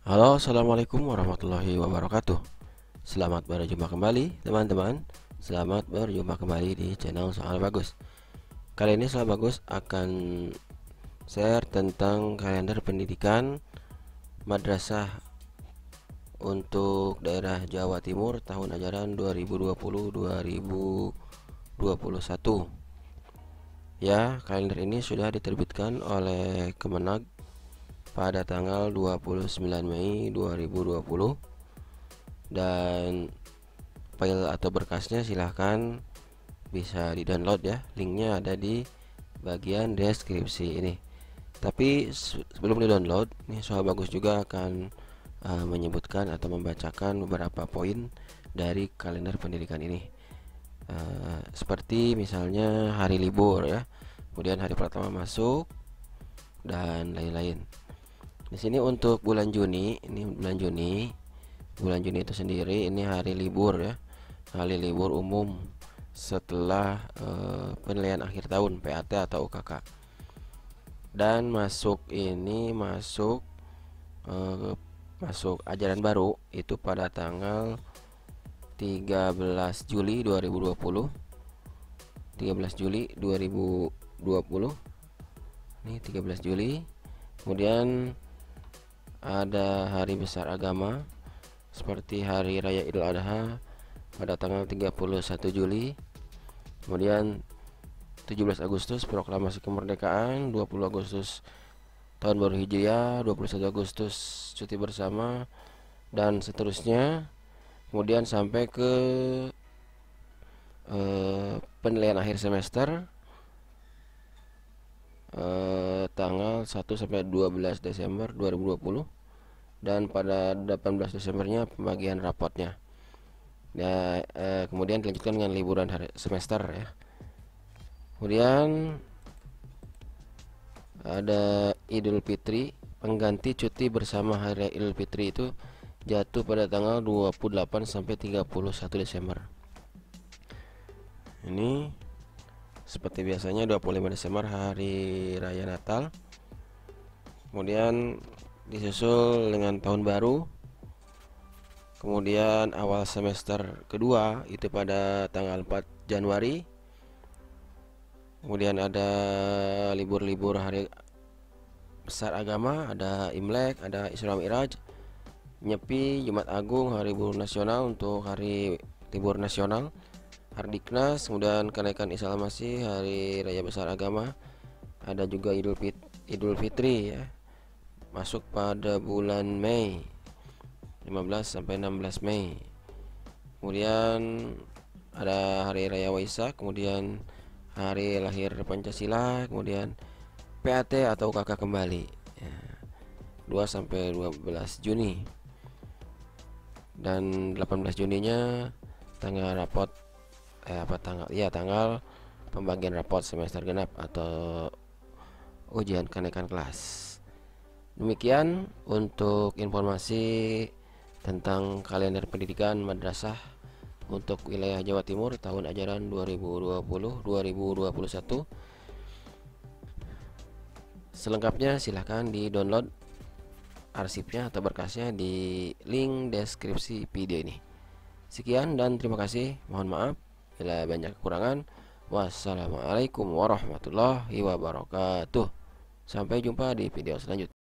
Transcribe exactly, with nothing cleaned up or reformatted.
Halo, assalamualaikum warahmatullahi wabarakatuh. Selamat berjumpa kembali, teman-teman. Selamat berjumpa kembali di channel Soal Bagus. Kali ini Soal Bagus akan share tentang kalender pendidikan madrasah untuk daerah Jawa Timur tahun ajaran dua ribu dua puluh dua ribu dua puluh satu. Ya, kalender ini sudah diterbitkan oleh Kemenag pada tanggal dua puluh sembilan Mei dua ribu dua puluh, dan file atau berkasnya silahkan bisa di-download ya. Linknya ada di bagian deskripsi ini. Tapi sebelum di-download, nih Soal Bagus juga akan uh, menyebutkan atau membacakan beberapa poin dari kalender pendidikan ini. Uh, seperti misalnya hari libur ya, kemudian hari pertama masuk, dan lain-lain. Di sini untuk bulan Juni, ini bulan Juni, bulan Juni itu sendiri ini hari libur ya, hari libur umum setelah uh, penilaian akhir tahun P A T atau U K K. Dan masuk ini masuk uh, masuk ajaran baru itu pada tanggal tiga belas Juli dua ribu dua puluh. tiga belas Juli dua ribu dua puluh. Ini tiga belas Juli. Kemudian ada hari besar agama seperti hari raya Idul Adha pada tanggal tiga puluh satu Juli. Kemudian tujuh belas Agustus proklamasi kemerdekaan, dua puluh Agustus tahun baru Hijriah, dua puluh satu Agustus cuti bersama, dan seterusnya. Kemudian sampai ke eh, penilaian akhir semester eh, tanggal satu sampai dua belas Desember dua ribu dua puluh, dan pada delapan belas Desembernya pembagian rapotnya. Ya, eh, kemudian dilanjutkan dengan liburan hari semester ya. Kemudian ada Idul Fitri, pengganti cuti bersama hari Idul Fitri itu jatuh pada tanggal dua puluh delapan sampai tiga puluh satu Desember. Ini seperti biasanya dua puluh lima Desember hari raya Natal. Kemudian disusul dengan tahun baru. Kemudian awal semester kedua itu pada tanggal empat Januari. Kemudian ada libur-libur hari besar agama, ada Imlek, ada Isra Mi'raj, Nyepi, Jumat Agung, hari libur nasional untuk hari libur nasional, Hardiknas, kemudian kenaikan Isa Al-Masih, hari raya besar agama. Ada juga Idul Fit Idul Fitri ya, masuk pada bulan Mei, lima belas sampai enam belas Mei. Kemudian ada hari raya Waisak, kemudian hari lahir Pancasila, kemudian P A T atau U K K kembali ya, dua sampai dua belas Juni. Dan delapan belas Juninya tanggal rapot eh apa tanggal ya tanggal pembagian rapot semester genap atau ujian kenaikan kelas. Demikian untuk informasi tentang kalender pendidikan madrasah untuk wilayah Jawa Timur tahun ajaran dua ribu dua puluh dua ribu dua puluh satu. Selengkapnya silahkan di-download arsipnya atau berkasnya di link deskripsi video ini. Sekian dan terima kasih. Mohon maaf bila banyak kekurangan. Wassalamualaikum warahmatullahi wabarakatuh. Sampai jumpa di video selanjutnya.